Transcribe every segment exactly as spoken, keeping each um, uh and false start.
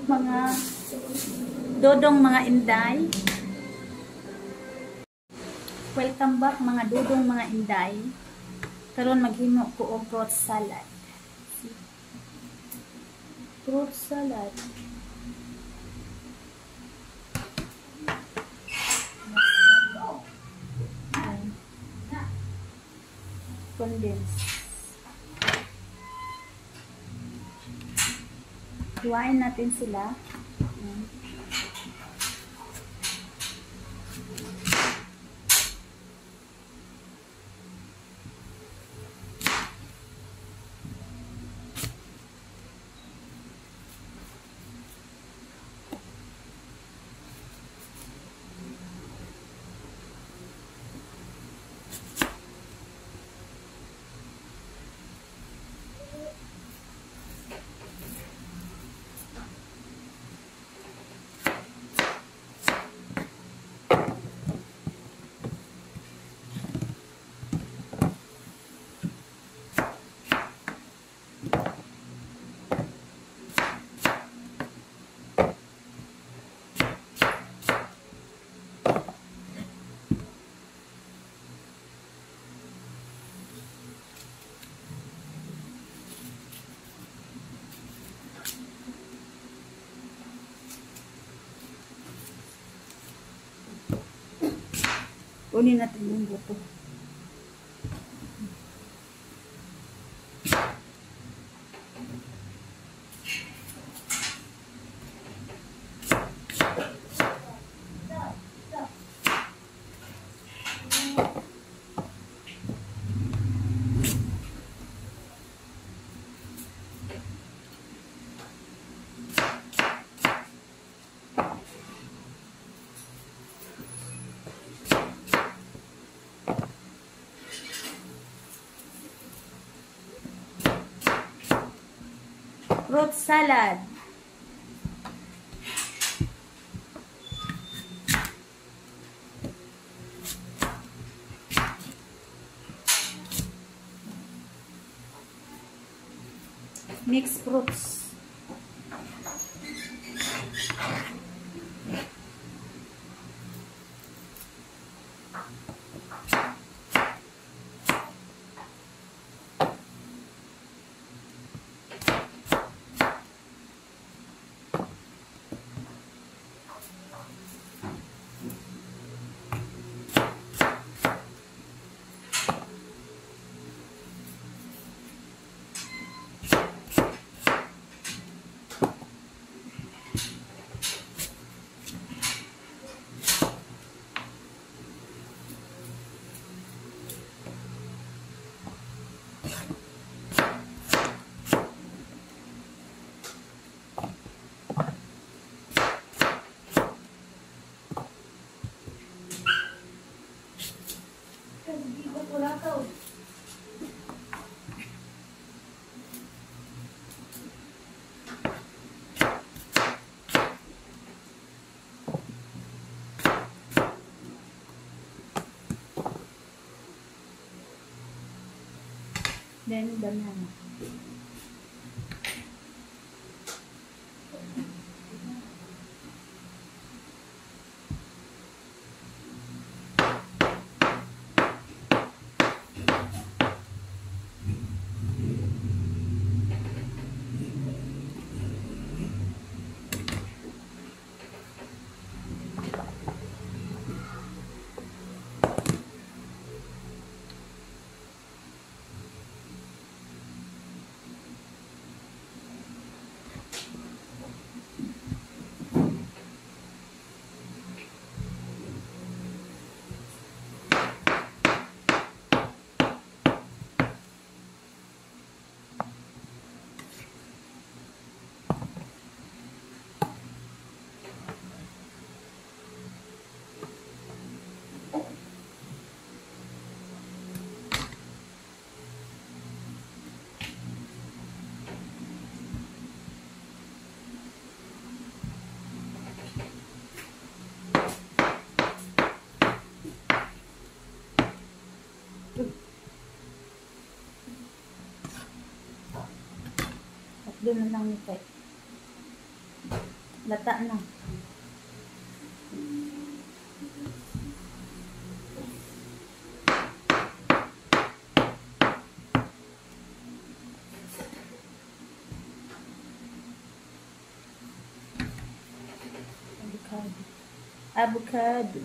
mga dodong mga inday. Welcome back mga dodong mga inday. Karon maghimo ko og fruit salad. Fruit salad. Condense. Hiwain natin sila. Kunin natin yung buto. Fruit salad. Mixed fruits. Then banana. Doon na lang nito. Lata na. Avocado. Avocado.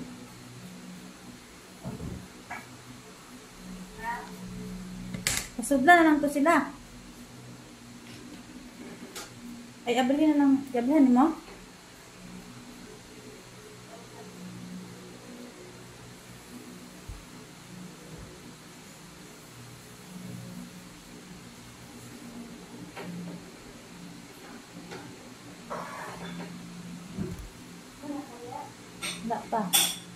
Masudla na lang to sila. Ay, abali na lang. Abalihan mo? Wala pa.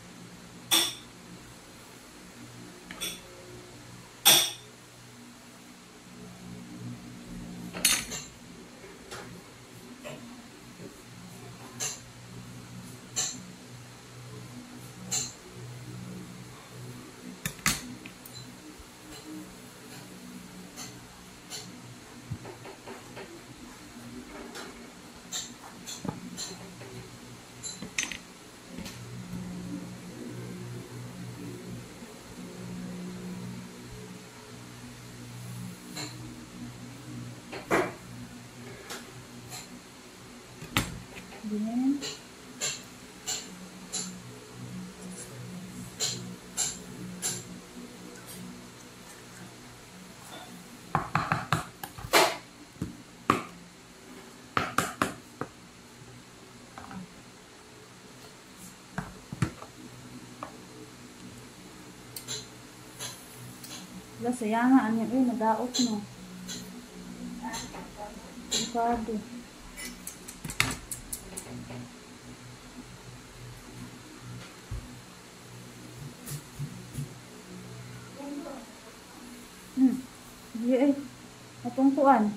Then, wala sayangan niya, eh, nadaot mo. Avocado. Hmm. Di eh. Atong kuan.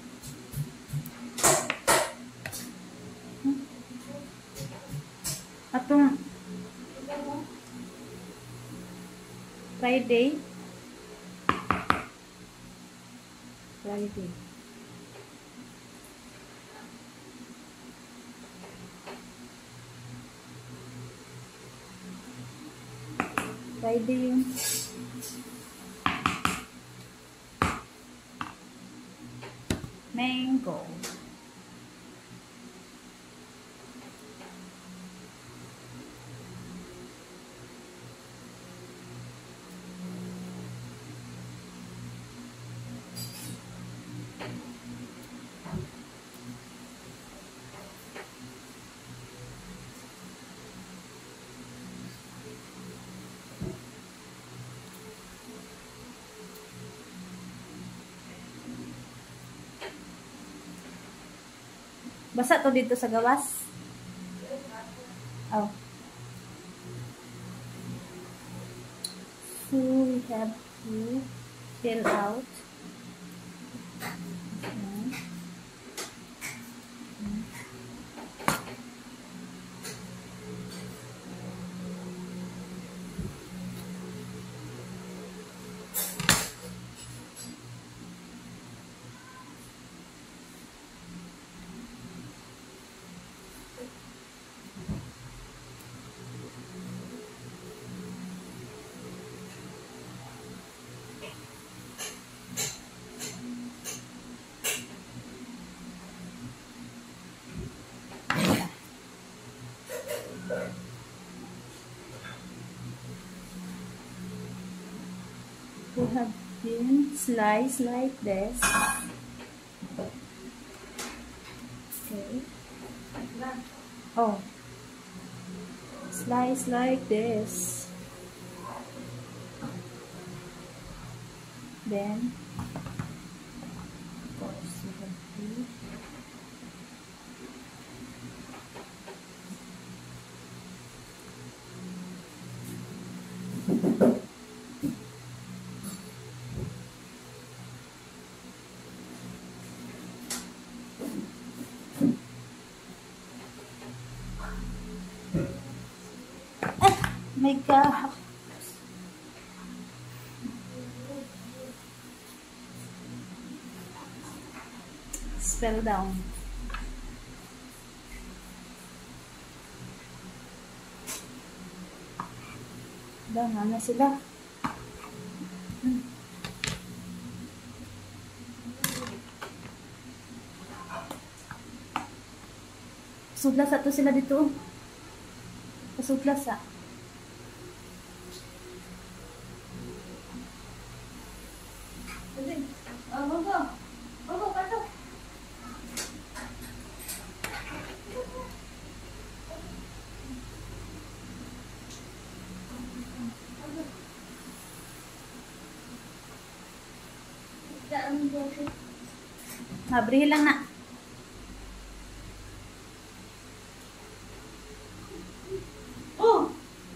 Hmm. Atong Friday. Friday. Friday yun. Mango. Basa to dito sa gawas. Oh. So we have to fill out. Okay. We have been sliced like this. Okay. Oh. Slice like this. Then, of course, we have to my God. Spell down. Dama na sila. Hmm. Sudlas ato sila dito. Pasudlas ah. Oh, go, go. Go, go, go. Mabrihin lang na. Oh!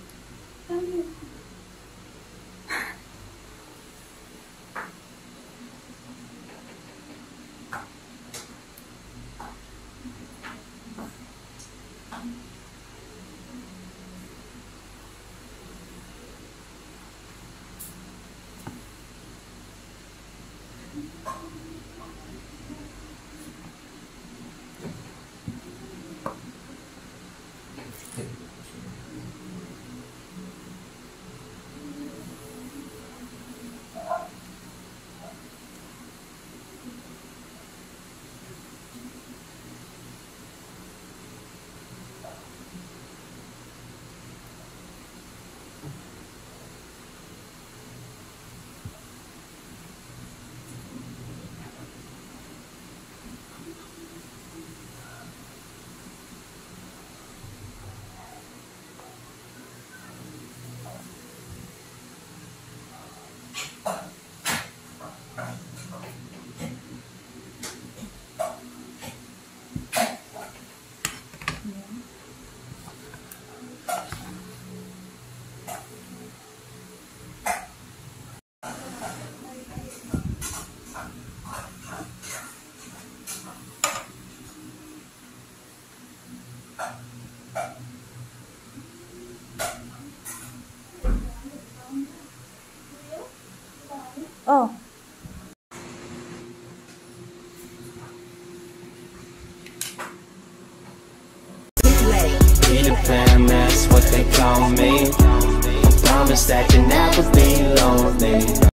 Oh. Peter Pan, that's what they call me. I promise that you'll never be lonely.